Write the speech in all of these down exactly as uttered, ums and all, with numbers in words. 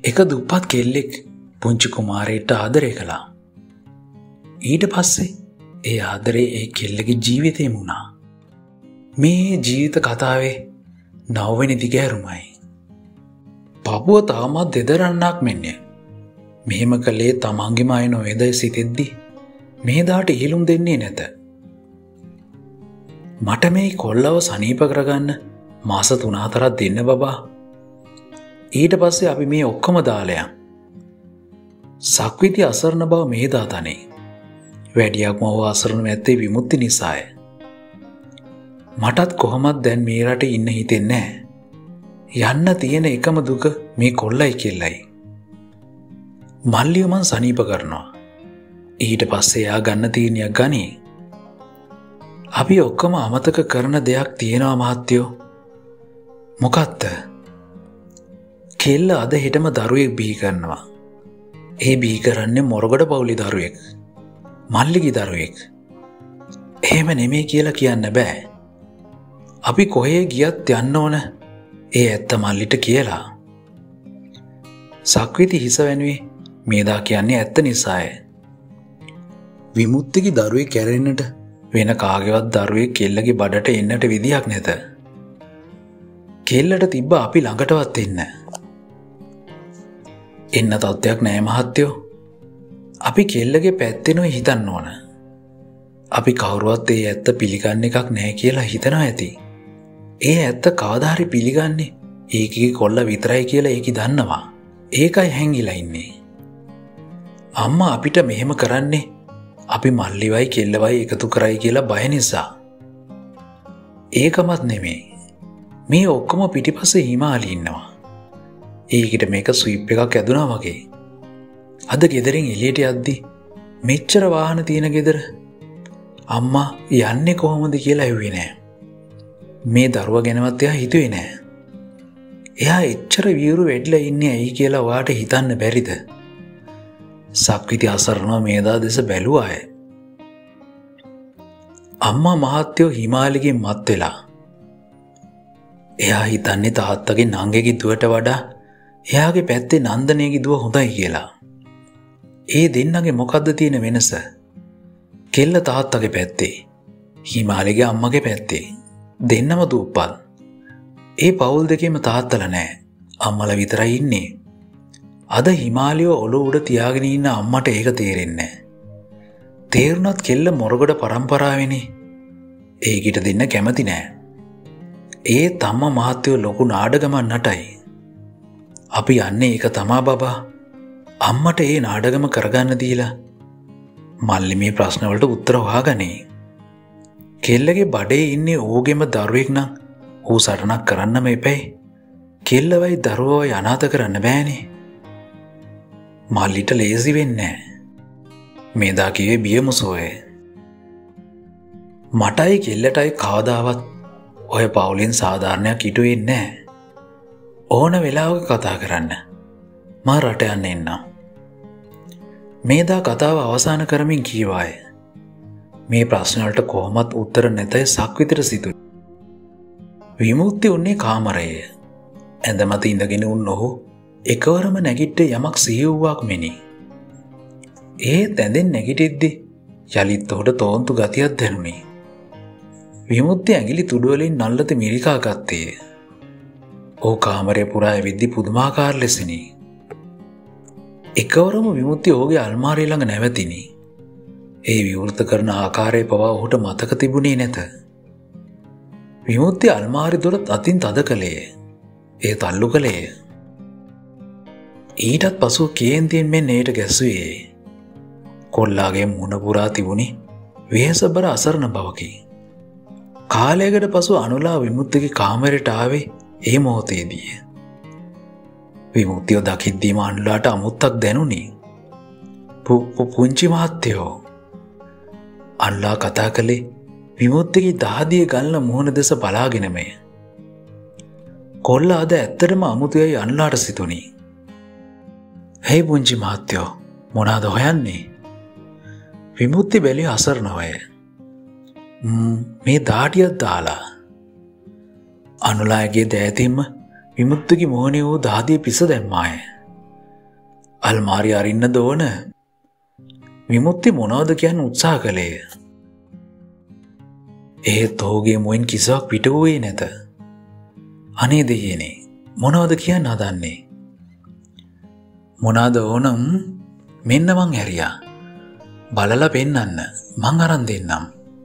එක දුප්පත් කෙල්ලෙක් පුංචි කුමාරයට ආදරය කළා. ඊට පස්සේ ඒ ආදරේ ඒ කෙල්ලගේ ජීවිතේම වුණා. මේ ජීවිත කතාවේ නවවෙනි දිගෑරුමයි. පපුව තාමත් දෙදරන්නක් මෙන්නේ. මෙහෙම කළේ තමන්ගේම අය නොවේදයි සිතෙද්දි මෙහෙදාට ඉහිලුම් දෙන්නේ නැත. මට මේ කොල්ලව සනීප කරගන්න මාස තුන හතරක් දෙන්න බබා. ඊට පස්සේ අපි මේ ඔක්කොම දාලා යන්. සක්විති අසරණ බව මෙහෙදා තනේ. වැඩියක්ම ඔහු අසරණ නැත්තේ විමුක්ති නිසාය. මටත් කොහොමත් දැන් මේ රටේ ඉන්න හිතෙන්නේ නැහැ. යන්න තියෙන එකම දුක මේ කොල්ලයි කෙල්ලයි. මල්ලිය මං සනීප කරනවා. ඊට පස්සේ එයා ගන්න තීරණයක් ගනී. අපි ඔක්කොම අමතක කරන දෙයක් තියෙනවා මහත්තයෝ. මොකක්ද? කෙල්ල අද හෙටම දරුවෙක් බිහි කරනවා. ඒ බිහි කරන්නේ මොරගොඩ පවුලේ දරුවෙක්. මල්ලිගේ දරුවෙක්. එහෙම නෙමෙයි කියලා කියන්න බෑ. අපි කොහේ ගියත් යන්න ඕන ඒ ඇත්ත මල්ලිට කියලා. සක්විති හිස වැනුවේ මේදා කියන්නේ ඇත්ත නිසාය. විමුක්තිගේ දරුවෙක් කැරෙන්නට වෙන කාගේවත් දරුවෙක් කෙල්ලගේ බඩට එන්නට විදියක් නැත. කෙල්ලට තිබ්බ අපි ළඟටවත් එන්න. එන්න තත්ත්වයක් නෑ මහත්තයෝ. අපි කෙල්ලගේ පැත්තෙනුයි හිතන්න ඕන. අපි කවුරුවත් ඒ ඇත්ත පිළිගන්න එකක් නෑ කියලා හිතනවා ඇති. ඒ ඇත්ත කවදා හරි පිළිගන්නේ ඒකේ කොල්ල විතරයි කියලා ඒකි දන්නවා. ඒකයි හැංගිලා ඉන්නේ. අම්මා අපිට මෙහෙම කරන්නේ අපි මල්ලිවයි කෙල්ලවයි එකතු කරයි කියලා බය නිසා. ඒකමත් නෙමෙයි. මේ ඔක්කොම පිටිපස්සේ හිමාලි ඉන්නවා. ඒකට මේක ස්විප් එකක් ඇදුනා වගේ. අද ගෙදරින් එළියට යද්දි මෙච්චර වාහන තියෙන ගෙදර අම්මා යන්නේ කොහොමද කියලා ඇහුවේ නෑ. මේ දරුවා ගැනවත් එයා හිතුවේ නෑ. එයා එච්චර වියුරු වෙඩිලා ඉන්නේ ඇයි කියලා ඔයාට හිතන්න බැරිද? සක්විති අසරණව මේදා දෙස බැලුවාය. අම්මා මහත්තයෝ හිමාලිගෙන් මත් වෙලා. එයා හිතන්නේ තාත්තගේ නංගෙගේ දුවට වඩා එයාගේ පැත්තේ නන්දනේගේ දුව හොඳයි කියලා. ඒ දෙන්නගේ මොකද්ද තියෙන වෙනස? කෙල්ල තාත්තගේ පැත්තේ, හිමාලිගේ අම්මගේ පැත්තේ. දෙන්නම දුප්පත්. ඒ පවුල් දෙකේම තාත්තලා නැහැ. අම්මලා විතරයි ඉන්නේ. අද හිමාලියෝ ඔළුව උඩ තියාගෙන ඉන්න අම්මට ඒක තේරෙන්නේ නැහැ. තේරුණත් කෙල්ල මොරගොඩ පරම්පරාවෙනේ. ඒකිට දෙන්න කැමති නැහැ. ඒ තම්ම මහත්තයෝ ලොකු නාඩගමක් නටයි. අපි යන්නේ ඒක තමා බබා. අම්මට ඒ නාඩගම කරගන්න දීලා මල්ලි මේ ප්‍රශ්න වලට උත්තර හොයාගන්නේ. කෙල්ලගේ බඩේ ඉන්නේ ඌගෙම දරුවෙක් නම් ඌ සටනක් කරන්නම එපැයි. කෙල්ලවයි දරුවවයි අනාථ කරන්න බෑනේ. මල්ලිට ලේසි වෙන්නේ නැහැ. මේදා කිව්වේ බියමුසෝය. මටයි කෙල්ලටයි කවදාවත් ඔය පවුලෙන් සාධාරණයක් ඉටු වෙන්නේ නැහැ. ඕන වෙලාවක කතා කරන්න. මම රට යන්න එන්නම්. මේදා කතාව අවසන් කරමින් කීවාය. මේ ප්‍රශ්න වලට කොහොමත් උත්තර නැතයි සක්විතිට සිතුනේ. විමුක්ති උන්නේ කාමරයේ. ඇඳ මත ඉඳගෙන උන් ඔහු එකවරම නැගිට්ට යමක් සිහිවුවක් මෙනි. ඒත් ඇඳෙන් නැගිටිද්දි යලිත් ඔහුට තෝන්තු ගතියක් දැනුනි. විමුක්ති ඇඟිලි තුඩු වලින් නල්ලත මිරිකා ගත්තේ. ඔහු කාමරය පුරා ඇවිද්දි පුදුමාකාර ලෙසිනි. එකවරම විමුක්ති ඔහුගේ අල්මාරිය ළඟ නැවතිනි. ඒ විවෘත කරන ආකාරය පවා ඔහුට මතක තිබුණේ නැත. විමුක්ති අල්මාරි දොර අතින් තද කළේ. ඒ තල්ලු කළේ. ඊටත් පසුව කේන්තියෙන් මෙන් එයට ගැසුවේ. කොල්ලාගේ මුණ පුරා තිබුණි වෙහෙසබර අසරණ බවකි. කාලයකට පසු අනුලා විමුක්තිගේ කාමරයට ආවේ ඒ මොහොතේදී. විමුක්තිය දකිද්දීම අනුලාට අමුත්තක් දැනුනි. පුංචි මහත්තයෝ. අනුලා කතා කළේ විමුක්තිගේ දහදිය ගල්න මුහුණ දෙස බලාගෙනමය. කොල්ලා අද ඇත්තටම අමුතුයයි අනුලාට සිතුනි. "හේ පුංචි මහත්තයෝ, මොනවාද හොයන්නේ?" විමුක්ති බැලුවේ අසරණවය. මේ දාඩියක් දාලා. අනුලාගේ දෑතින්ම විමුක්තිගේ මොහොනේ වූ දහදිය පිස දැම්මාය. අල්මාරිය අරින්න දෝන. විමුක්ති මොනවද කියන්න උත්සාහ කළේය. ඒත් ඔහුගේ මුවෙන් කිසිවක් පිට වූයේ නැත. අනේ දෙයනේ මොනවද කියන්න හදන්නේ? මොනාද ඕනම් මෙන්න මං හැරියා. බලලා පෙන්නන්න මං අරන් දෙන්නම්.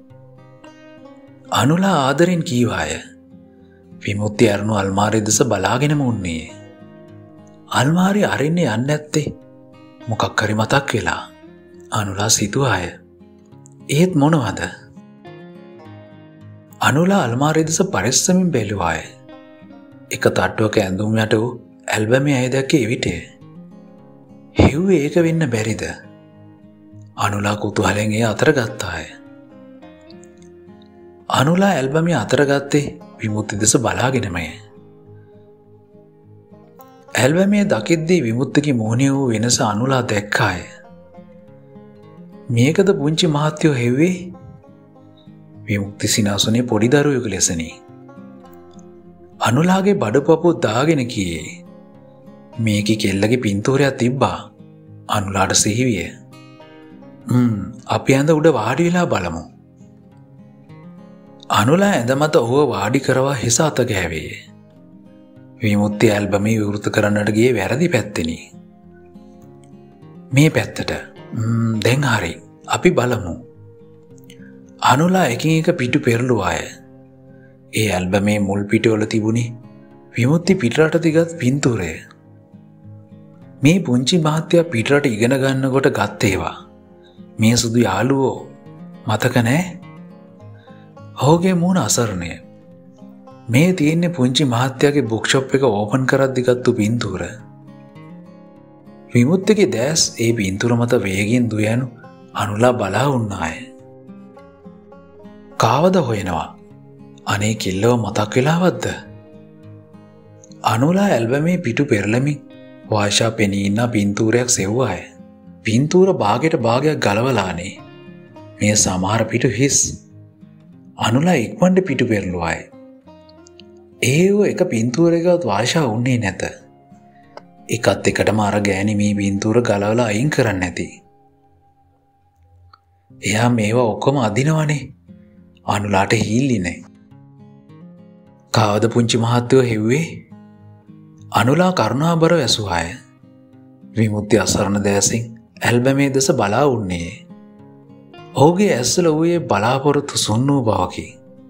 අනුලා ආදරෙන් කීවාය. විමුක්ති අරනු අල්මාරිය දෙස බලාගෙනම උන්නේ. අල්මාරිය අරින්න යන්නේ නැත්තේ මොකක් හරි මතක් වෙලා අනුලා සිතුවාය. ඒත් මොනවද? අනුලා අල්මාරිය දෙස පරිස්සමින් බැලුවාය. එක තට්ටුවක ඇඳුම් යට වූ ඇල්බමේ ඇය දැක්කේ එවිටය. හිව්වේ ඒක වෙන්න බැරිද? අනුලා කුතුහලෙන් එය අතර ගත්තාය. අනුලා ඇල්බමේ අතර ගත්තේ විමුක්ති දෙස බලාගෙනමය. ඇල්බමේ දකිද්දී විමුක්තිගේ මුහුණේ වූ වෙනස අනුලා දැක්කාය. මේකද පුංචි මහත්තයෝ හෙව්වේ? විමුක්ති සිනාසුනේ පොඩි දරුවෙකු ලෙසනේ. අනුලාගේ බඩපපුව දාගෙන කීයේ. මේකේ කෙල්ලගේ පින්තූරයක් තිබ්බා. අනුලාට සිහිවිය. හ්ම් අපි ඇඳ උඩ වාඩි වෙලා බලමු. අනුලා ඇඳ මත ඔහුව වාඩි කරවා හිස අත ගෑවේ. විමුක්ති ඇල්බමේ විවෘත කරන්නට ගියේ වැරදි පැත්තෙනි. මේ පැත්තට. ම්ම් දැන් හරි. අපි බලමු. අනුලා එකින් එක පිටු පෙරළුවාය. ඒ ඇල්බමේ මුල් පිටවල තිබුණේ විමුක්ති පිටරට දිගත් පින්තූරය. මේ පුංචි මහත්තයා පිටරට ඉගෙන ගන්නකොට ගත් ඒවා. මේ සුදු යාළුවෝ මතක නෑ? ඔහුගේ මූණ අසරණය. මේ තියෙන්නේ පුංචි මහත්තයාගේ බුක් ෂොප් එක ඕපන් කරද්දි ගත්තු පින්තූර. විමුක්තිගේ දැස් ඒ පින්තූර මත වේගෙන් දුවයනු අනුලා බලා වුණාය. කාවද හොයනවා? අනේ කිල්ලව මතක් වෙලාවද්ද? අනුලා ඇල්බමේ පිටු පෙරළමින් වාෂා පෙනී ඉන්න පින්තූරයක් සෙව්වාය. පින්තූර භාගයට භාගයක් ගලවලානේ. මේ සමහර පිටු හිස්. අනුලා ඉක්මනට පිටු පෙරළුවාය. ඒව එක පින්තූරයකවත් වාෂා උන්නේ නැත. එකත් එකටම අර ගෑණි මේ පින්තූර ගලවලා අයින් කරන්න නැති. එයා මේවා ඔක්කොම අදිනවනේ. අනුලාට හීල්ලි නෑ. කාවද පුංචි මහත්තයෝ හෙව්වේ? අනුලා කරුණාබරව ඇසුවාය. විමුක්ති අසරණ දැසින් ඇල්බමේ දෙස බලා උන්නේ. ඔහුගේ ඇස්වල වූයේ බලාපොරොත්තු සුන් වූ බවකි.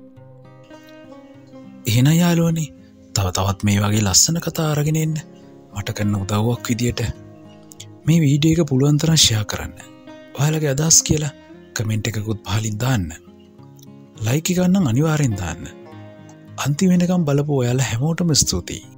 එහෙනම් යාළුවනේ තව තවත් මේ වගේ ලස්සන කතා අරගෙන එන්න මට කරන උදව්වක් විදියට මේ වීඩියෝ එක පුළුවන් තරම් ෂෙයා කරන්න. ඔයාලගේ අදහස් කියලා කමෙන්ට් එකකුත් පහලින් දාන්න. ලයික් එක ගන්න අනිවාර්යෙන් දාන්න. අන්තිම වෙනකම් බලපු ඔයාලා හැමෝටම ස්තුතියි.